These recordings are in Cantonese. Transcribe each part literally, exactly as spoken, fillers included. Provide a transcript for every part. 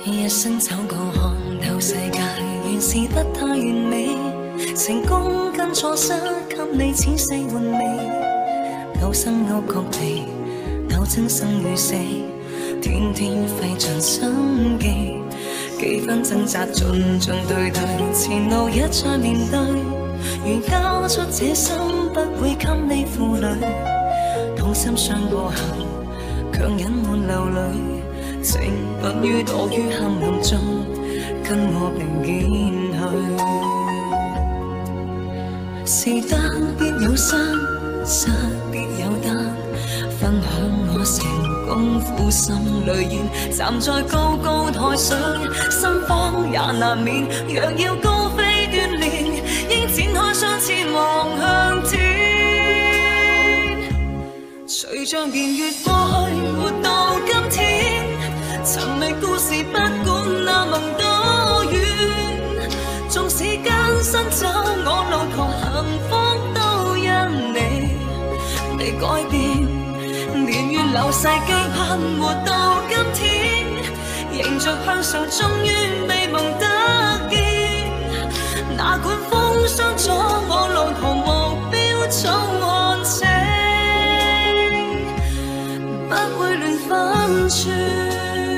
一生走過看透世界，原是不太完美。成功跟錯失，給你仔細玩味。勾心勾角地，鬥爭生與死，天天費盡心機。幾番掙扎，進進退退，前路一再面對。如交出這心，不會給你負累。痛心傷過後，強忍滿流淚。情不於躲於黑暗中，跟我並肩去。是得必有失，失必有得。分享我成功苦心淚染，站在高高台上，心慌也難免。若要高飛鍛鍊，應展開雙翅望向天。隨着年月過去，活到今天。尋覓故事，不管那夢多遠，縱使艱辛走我路途，幸福都因你，未改變。年月流逝，期盼活到今天，迎着向上，終於美夢得見。哪管風霜阻我路途，目標總看清，不會亂分寸。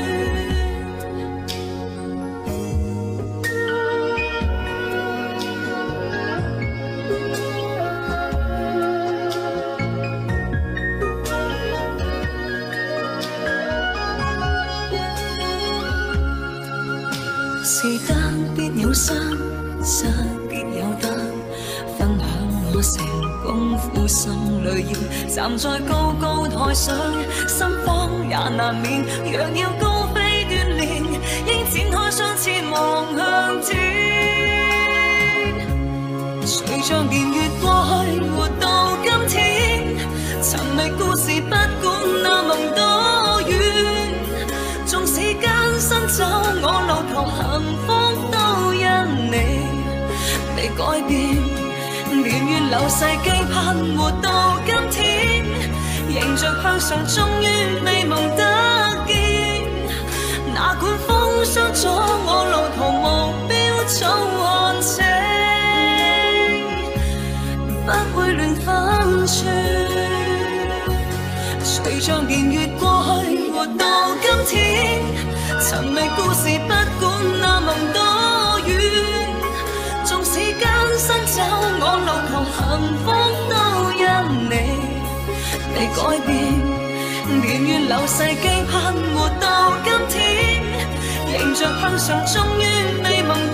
是得必有失，失必有得。分享我成功苦心淚染，站在高高台上，心慌也難免。若要高飛鍛鍊，應展開雙翅望向天。隨着年月過去，活到今天，尋覓故事，不管那夢多遠。縱使艱辛走我路途，幸福都因你，未改變。年月流逝，期盼活到今天，迎着向上，終於美夢得見。哪管風霜阻我路途，目標總看清，不會亂分寸。隨着年月過去，活到今天，尋覓故事，不管那夢多遠。縱使艱辛走我路途，幸福都因你，未改變。年月流逝，期盼活到今天，迎着向上，終於美夢